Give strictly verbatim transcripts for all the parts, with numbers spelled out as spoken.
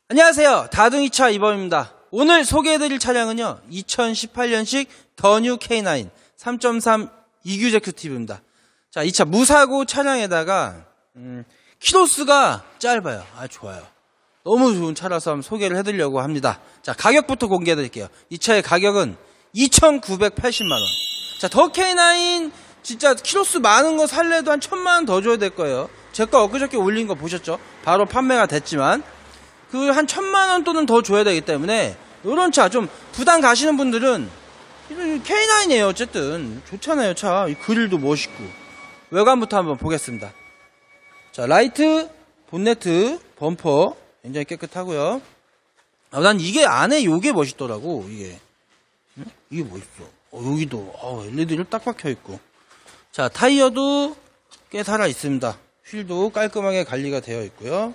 안녕하세요. 다둥이차 이범입니다. 오늘 소개해드릴 차량은요, 이천십팔 년식 더 뉴 케이 나인 삼 점 삼 이규제큐티브입니다. 자, 이 차 무사고 차량에다가 음, 키로수가 짧아요. 아, 좋아요. 너무 좋은 차라서 한번 소개를 해드리려고 합니다. 자, 가격부터 공개해드릴게요. 이 차의 가격은 이천구백팔십만 원. 자, 더 케이 나인 진짜 키로수 많은 거 살래도 한 천만 원 더 줘야 될 거예요. 제거 엊그저께 올린 거 보셨죠? 바로 판매가 됐지만 그 한 천만 원 또는 더 줘야 되기 때문에 이런 차 좀 부담 가시는 분들은 케이 나인이에요. 어쨌든 좋잖아요. 차 그릴도 멋있고. 외관부터 한번 보겠습니다. 자, 라이트, 본네트, 범퍼 굉장히 깨끗하고요. 아, 난 이게 안에 요게 멋있더라고. 이게 응? 이게 멋있어. 어, 여기도 어, 엘이디를 딱 박혀 있고. 자, 타이어도 꽤 살아 있습니다. 휠도 깔끔하게 관리가 되어 있고요.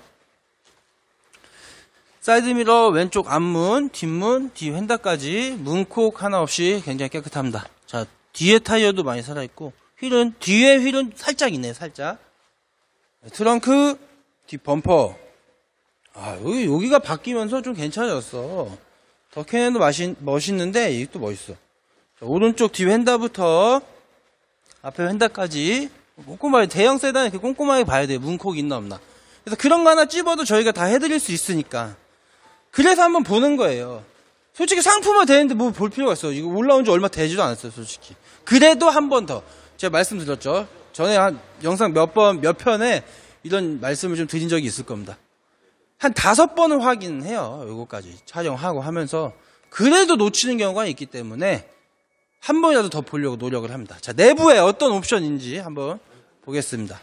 사이드미러 왼쪽 앞문, 뒷문, 뒤 휀다까지 문콕 하나 없이 굉장히 깨끗합니다. 자, 뒤에 타이어도 많이 살아있고, 휠은, 뒤에 휠은 살짝 있네요, 살짝. 트렁크, 뒷 범퍼. 아, 여기, 여기가 바뀌면서 좀 괜찮아졌어. 더 케이 나인도 맛있, 멋있는데, 이것도 멋있어. 자, 오른쪽 뒤 휀다부터, 앞에 휀다까지, 꼼꼼하게, 대형 세단 이렇게 꼼꼼하게 봐야 돼요. 문콕 있나 없나. 그래서 그런 거 하나 찝어도 저희가 다 해드릴 수 있으니까. 그래서 한번 보는 거예요. 솔직히 상품화 되는데 뭐 볼 필요가 있어. 이거 올라온 지 얼마 되지도 않았어요, 솔직히. 그래도 한 번 더. 제가 말씀드렸죠. 전에 한 영상 몇 번, 몇 편에 이런 말씀을 좀 드린 적이 있을 겁니다. 한 다섯 번은 확인해요. 요거까지 촬영하고 하면서. 그래도 놓치는 경우가 있기 때문에 한 번이라도 더 보려고 노력을 합니다. 자, 내부에 어떤 옵션인지 한번 보겠습니다.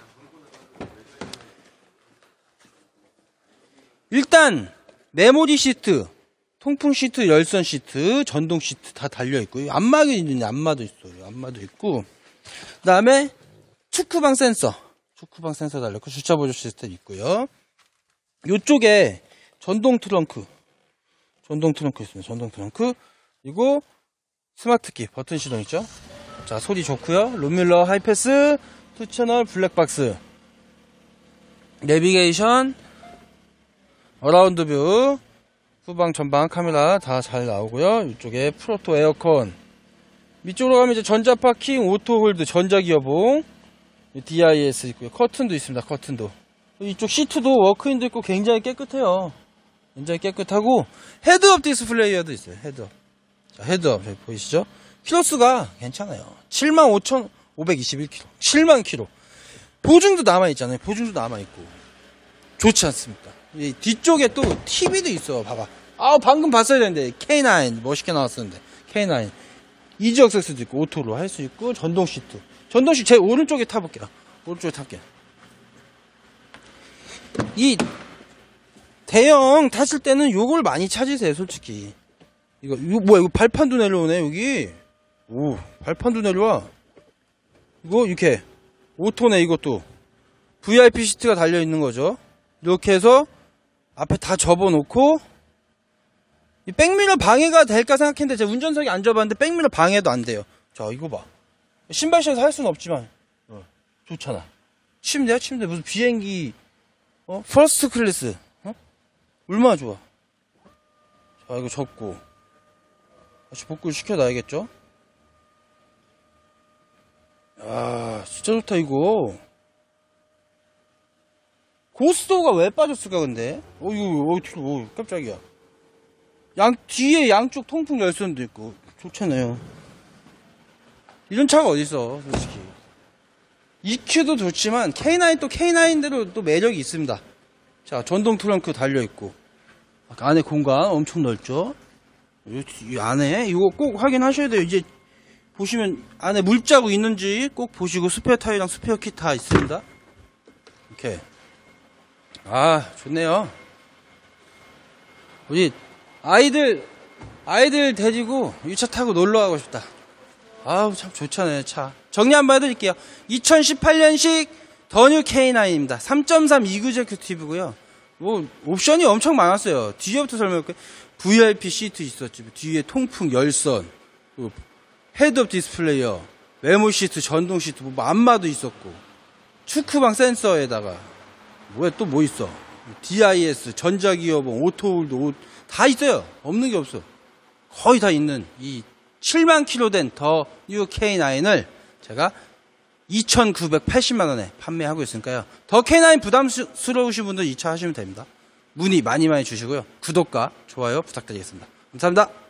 일단 메모리 시트, 통풍 시트, 열선 시트, 전동 시트 다 달려있고요. 안마도 있는데 안마도 있어요. 안마도 있고. 그 다음에 축구방 센서, 축구방 센서 달렸고, 주차 보조 시스템 있고요. 요쪽에 전동 트렁크, 전동 트렁크 있습니다. 전동 트렁크. 그리고 스마트키, 버튼 시동 있죠. 자, 소리 좋고요. 룸밀러 하이패스, 투 채널 블랙박스, 내비게이션, 어라운드 뷰, 후방 전방 카메라 다 잘 나오고요. 이쪽에 프로토 에어컨, 밑쪽으로 가면 이제 전자 파킹, 오토 홀드, 전자 기어봉, 디 아이 에스 있고요. 커튼도 있습니다. 커튼도. 이쪽 시트도 워크인도 있고 굉장히 깨끗해요. 굉장히 깨끗하고 헤드업 디스플레이어도 있어요. 헤드업. 자, 헤드업 여기 보이시죠? 키로수가 괜찮아요. 칠만 오천오백이십일 킬로미터. 칠만 킬로미터. 보증도 남아 있잖아요. 보증도 남아 있고 좋지 않습니까? 이 뒤쪽에 또 티비도 있어. 봐봐. 아, 방금 봤어야 되는데. 케이 나인 멋있게 나왔었는데. 케이 나인 이지 억세스도 있고 오토로 할 수 있고 전동 시트. 전동 시트 제 오른쪽에 타볼게요. 오른쪽에 타볼게요. 이 대형 타실 때는 요걸 많이 찾으세요. 솔직히 이거 이거 뭐야? 이거 발판도 내려오네 여기. 오, 발판도 내려와. 이거 이렇게 오토네. 이것도 브이아이피 시트가 달려있는 거죠. 이렇게 해서 앞에 다 접어놓고, 이 백미러 방해가 될까 생각했는데 제가 운전석에 앉아봤는데 백미러 방해도 안 돼요. 자, 이거 봐. 신발실에서 할 수는 없지만 어, 좋잖아. 침대야 침대. 무슨 비행기 어? 퍼스트 클래스 어? 얼마나 좋아. 자, 이거 접고 다시 복구를 시켜놔야겠죠. 아, 진짜 좋다 이거. 고스도가 왜 빠졌을까 근데? 어 이거 어, 어 깜짝이야. 양 뒤에 양쪽 통풍 열선도 있고 좋잖아요. 이런 차가 어딨어 솔직히. 이큐도 좋지만 케이 나인 또 케이 나인대로 또 매력이 있습니다. 자, 전동 트렁크 달려있고 안에 공간 엄청 넓죠. 이 안에 이거 꼭 확인하셔야 돼요. 이제 보시면 안에 물자국 있는지 꼭 보시고 스페어 타이어랑 스페어 킷 다 있습니다. 이렇게. 아, 좋네요. 우리 아이들 아이들 데리고 이 차 타고 놀러 가고 싶다. 아우, 참 좋잖아요. 차 정리 한번 해드릴게요. 이천십팔 년식 더 뉴 케이 나인입니다. 삼 점 삼 이규제큐티브고요. 뭐 옵션이 엄청 많았어요. 뒤에부터 설명할게요. 브이아이피 시트 있었지. 뒤에 통풍 열선, 헤드업 디스플레이어, 메모 시트, 전동 시트, 뭐 안마도 있었고, 축구방 센서에다가 뭐야 또 뭐 있어. 디아이에스, 전자기어봉, 오토홀드, 오, 다 있어요. 없는 게 없어. 거의 다 있는 이 칠만 킬로 된 더 뉴 케이 나인을 제가 이천구백팔십만 원에 판매하고 있으니까요. 더 케이 나인 부담스러우신 분들 이 차 하시면 됩니다. 문의 많이 많이 주시고요. 구독과 좋아요 부탁드리겠습니다. 감사합니다.